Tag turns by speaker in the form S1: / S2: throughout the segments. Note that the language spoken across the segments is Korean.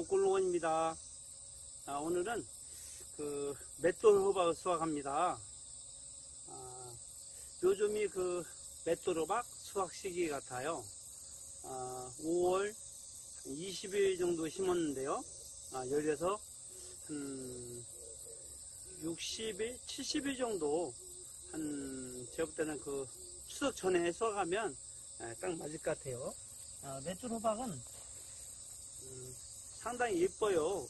S1: 꿀농원입니다. 오늘은 그 맷돌 호박을 수확합니다. 요즘이 그 맷돌 호박 수확 시기 같아요. 5월 20일 정도 심었는데요. 열려서 한 60일, 70일 정도 제가 볼 때는 그 추석 전에 수확하면 딱 맞을 것 같아요. 맷돌 호박은 상당히 예뻐요.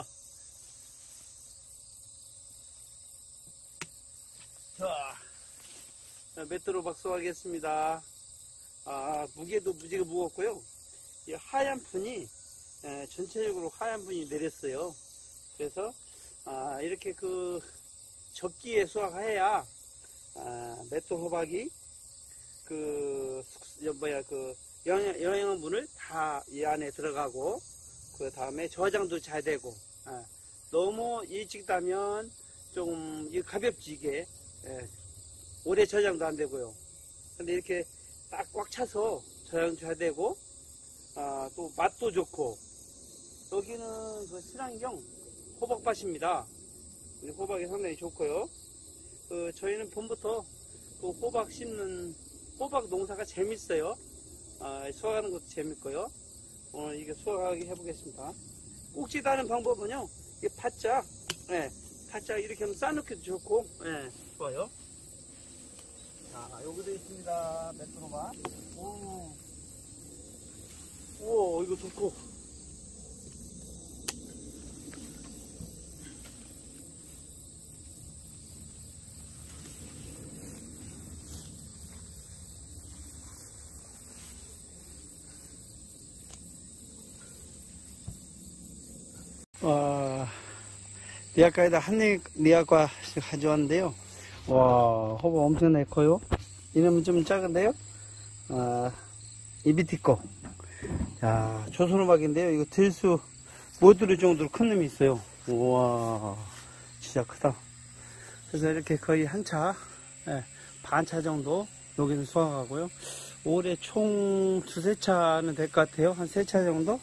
S1: 자, 맷돌 호박 수확하겠습니다. 무게도 무지가 무겁고요. 이 하얀 분이 전체적으로 하얀 분이 내렸어요. 그래서 이렇게 그 적기에 수확해야 맷돌 호박이 그 영양분을 다 이 안에 들어가고, 그 다음에 저장도 잘 되고, 너무 일찍 따면 좀 가볍지게 오래 저장도 안 되고요. 근데 이렇게 딱 꽉 차서 저장 잘 되고, 또 맛도 좋고. 여기는 그 친환경 호박밭입니다. 호박이 상당히 좋고요. 저희는 봄부터 또 호박 심는 호박 농사가 재밌어요. 수확하는 것도 재밌고요. 오늘 이게 수확하게 해보겠습니다. 꼭지 따는 방법은요, 이게 팥짝, 팥짝 이렇게 하면 싸놓기도 좋고, 좋아요. 자, 여기도 있습니다. 맷돌 호박. 우와, 이거 좋고. 리아카에다 한리아과 가져왔는데요. 와, 호박 엄청나게 커요. 이름은 좀 작은데요. 이비티코. 자, 조선호박인데요. 이거 들수 못 들을 정도로 큰 놈이 있어요. 우와, 진짜 크다. 그래서 이렇게 거의 한 차, 반차 정도 여기는 수확하고요. 올해 총 두세 차는 될 것 같아요. 한 세 차 정도?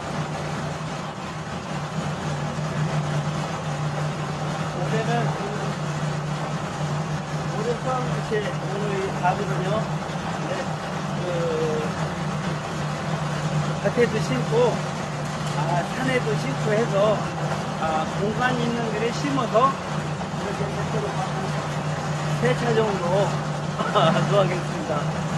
S1: 올해 수확한 것이 오늘 가거든요. 밭에도 심고, 산에도 심고 해서, 공간이 있는 데에 심어서, 이렇게 세 차 정도 수확하겠습니다.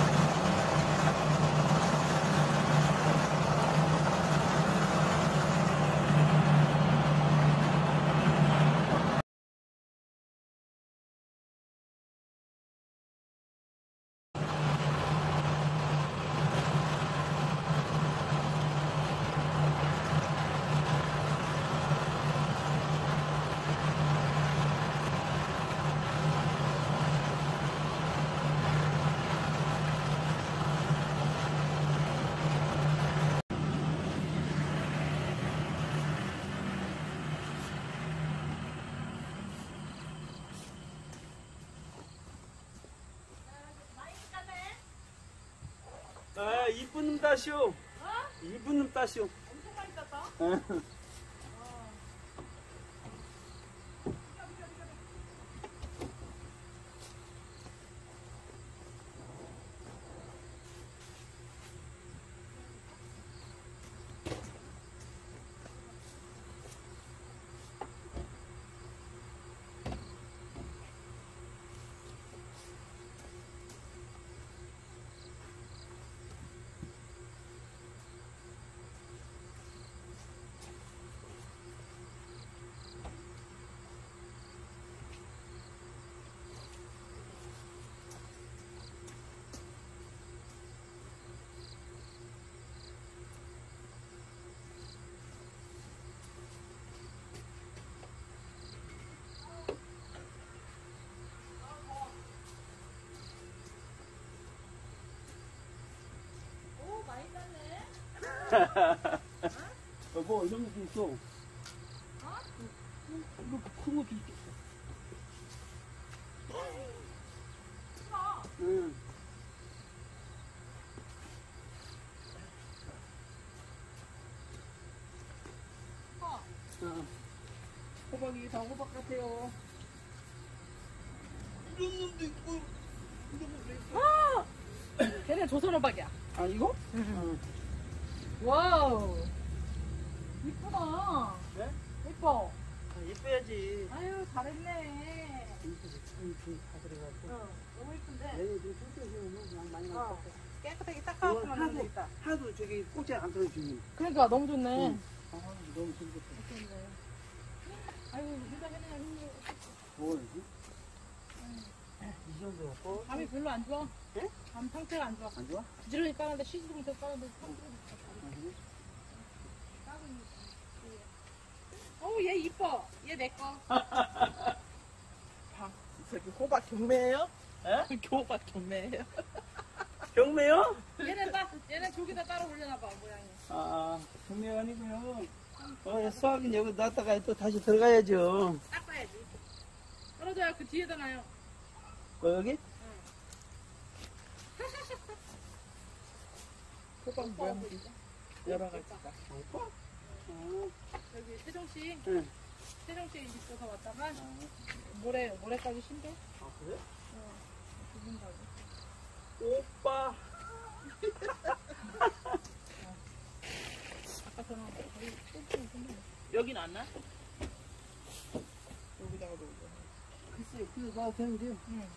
S1: 이쁜 놈 따시오. 이쁜 놈 따시오.
S2: 엄청 많이 땄다?
S1: 뭐 이런 것도 있어. 이거 큰 것도 있어. 응.
S2: 호박이 다 호박 같아요.
S1: 이런 놈도 있고, 이런 놈도 있고.
S2: 아! 걔네 조선 호박이야.
S1: 아, 이거?
S2: 와우. 이쁘다.
S1: 네?
S2: 이뻐.
S1: 아, 예뻐야지.
S2: 아유, 잘했네.
S1: 다 들어가고.
S2: 너무 이쁜데.
S1: 내가 좀 쫄쫄 그냥 많이
S2: 어.
S1: 먹었어.
S2: 깨끗하게 닦아왔으면 하면
S1: 하도,
S2: 되겠다.
S1: 하도 저기 꼭지 안 떨어지니.
S2: 그러니까 너무 좋네.
S1: 응. 아, 너무 재밌겠다.
S2: 좋네. 아유, 일단 해내야 힘들어.
S1: 뭐지? 이 정도 갖고.
S2: 밤이 별로 안 좋아.
S1: 예?
S2: 밤 상태가 안 좋아.
S1: 안 좋아?
S2: 부지런히 까는데 쉬지도 못해서 까는데 상태가
S1: 아, 그래?
S2: 어우, 얘 이뻐. 얘 내 거.
S3: 저기 호박 경매예요?
S1: 에?
S3: 호박 경매예요?
S1: 경매요?
S2: 얘는 저기다 따로 올려놔봐, 모양이.
S1: 아, 경매가 아니고요. 수학은 여기 놨다가 또 다시 들어가야죠.
S2: 닦아야지. 떨어져야 그 뒤에다 놔요.
S1: 여기?
S3: 호박 모양도 여러 가지가.
S1: 오빠?
S2: 여기 세종시,
S1: 응.
S2: 세종시에 있어서 왔다가 모레까지 쉰대.
S1: 아, 그래?
S2: 죽는다고.
S1: 오빠.
S2: 아까 전화 거기 똥똥이 있었는데.
S3: 여긴 안 나? 여기다가 놓고.
S1: 글쎄, 그거 놔도 되는데.
S2: 응.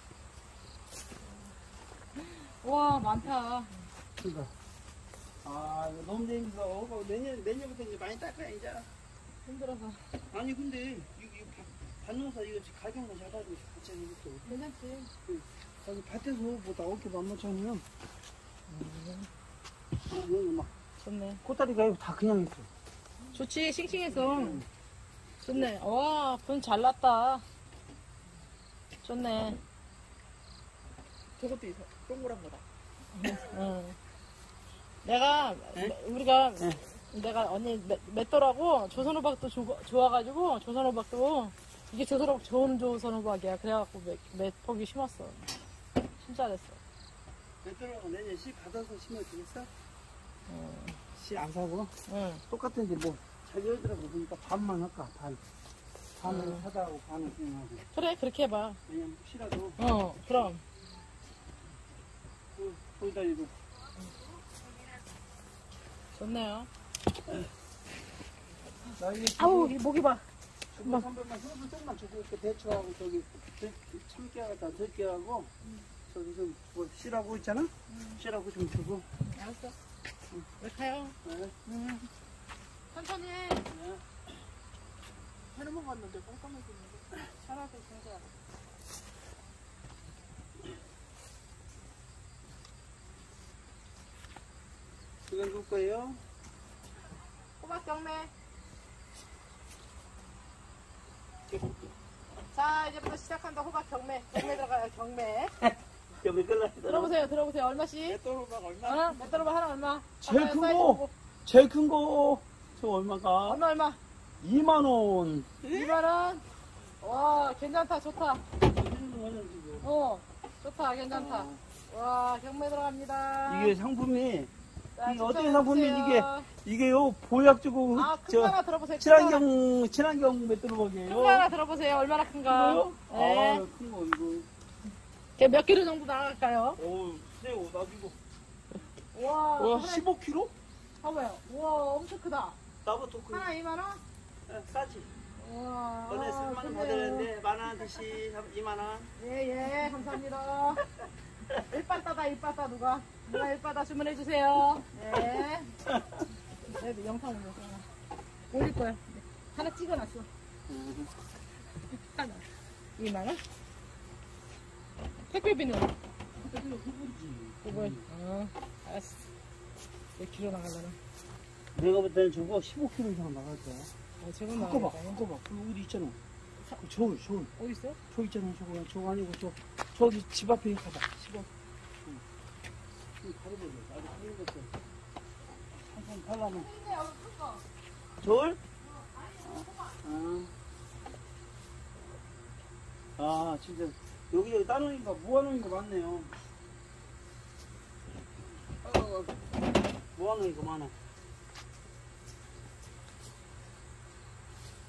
S2: 와, 많다.
S1: 그니까. 아, 이거 너무 재밌어. 내년부터 이제 많이 딸 거야, 이제.
S2: 힘들어서.
S1: 아니, 근데, 이거 밭농사, 이거 지금 가격만 잘 가지고 같이 하는 것도.
S2: 괜찮지.
S1: 여기 밭에서 뭐 나올 게 만만찮으면. 여기 막,
S2: 좋네.
S1: 꼬다리가 다 그냥 있어.
S2: 좋지, 싱싱해서. 좋네. 와, 분 잘 났다. 좋네.
S3: 저것도 있어. 동그란 거다.
S2: 응. 내가, 우리가, 내가 언니 맷돌하고 조선호박도 좋아가지고, 조선호박도, 이게 좋은 조선호박이야. 그래갖고 몇 포기 심었어. 진짜 잘했어.
S1: 맷돌하고 내년 씨 받아서 심어도 되겠어?
S2: 응.
S1: 씨 안 사고?
S2: 응.
S1: 똑같은데 뭐, 자기 하더라고. 그러니까 반만 할까, 반. 반을 사다 하고 반을 그냥 하고.
S2: 그래, 그렇게 해봐.
S1: 왜냐면 혹시라도,
S2: 그럼.
S1: 거기다 이거.
S2: 좋네요.
S1: 나 이게
S2: 아우, 이 목이 봐.
S1: 주고 선배만 소금 조금만 주고 이렇게 대추하고 저기 참깨하고 들깨하고 저기 좀 뭐 씨라고 있잖아? 씨라고 좀 주고.
S2: 알았어. 왜 가요?
S1: 네.
S2: 응. 천천히 해.
S1: 네.
S3: 해는 먹었는데 깜깜해지는데.
S2: 잘하고 있는 거야.
S1: 이건 누구 거예요?
S2: 호박 경매. 자, 이제부터 시작한다. 호박 경매. 경매 들어가요, 경매.
S1: 여기 끌라.
S2: 들어보세요. 얼마씩?
S3: 맷돌호박 얼마?
S2: 맷돌로 하나 얼마?
S1: 제일
S2: 하나에
S1: 큰
S2: 사이즈
S1: 거.
S2: 보고.
S1: 제일 큰 거. 저 얼마가?
S2: 얼마?
S1: 2만원.
S2: 2만원? 와, 괜찮다, 좋다. 좋다, 괜찮다. 와, 경매 들어갑니다.
S1: 이게 상품이,
S2: 자,
S1: 이게 어떤
S2: 추천해주세요.
S1: 상품이 이게요, 보약 주고,
S2: 아, 큰 거 하나 들어보세요.
S1: 친환경 맷돌박이에요.
S2: 큰 거 하나 들어보세요. 얼마나 큰가?
S1: 이거요?
S2: 네.
S1: 아, 큰 거, 이거.
S2: 걔몇 킬로 정도 나갈까요?
S1: 어우, 세요, 나도 이거.
S2: 와,
S1: 와,
S2: 하나
S1: 15kg?
S2: 봐봐요. 우와, 엄청 크다.
S1: 나부터 그,
S2: 하나 2만원?
S1: 싸지.
S2: 우와.
S1: 전에 3만원
S2: 좋네요.
S1: 받았는데, 만원 듯이 2만원.
S2: 예, 감사합니다. 일바따다, 누가 일바따 주문해주세요. 네. 네, 영상 올릴 거야. 네. 하나 찍어놨어. 하나. 2만원? 택배비는? 그거, 알았어. 몇 킬로 나가려나?
S1: 내가 볼 때는 저거 15kg 이상 나갈 거야.
S2: 저건
S1: 바꿔봐,
S2: 나가겠다.
S1: 바꿔봐. 그 어디 있잖아. 저기.
S2: 어디 있어?
S1: 저 있잖아, 저거 아니고, 저기 집 앞에 가봐. 집 앞. 응. 가려보자. 나도 하는 것도. 한번 팔라면. 저걸? 아, 진짜. 여기 따놓으니까 모아놓은 거 많네요. 모아놓은 거 많아.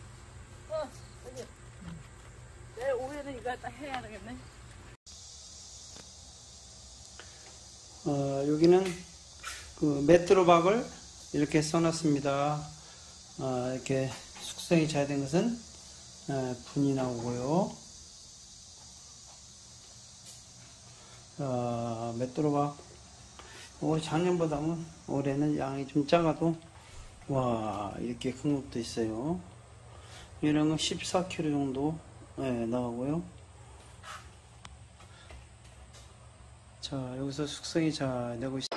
S3: 딱 해야 되겠네.
S1: 여기는 그 메트로박을 이렇게 써놨습니다. 이렇게 숙성이 잘 된 것은 분이 나오고요. 메트로박 작년보다는 올해는 양이 좀 작아도 와 이렇게 큰 것도 있어요. 이런 건 14kg 정도 나오고요. 자, 여기서 숙성이 잘 되고 있습니다.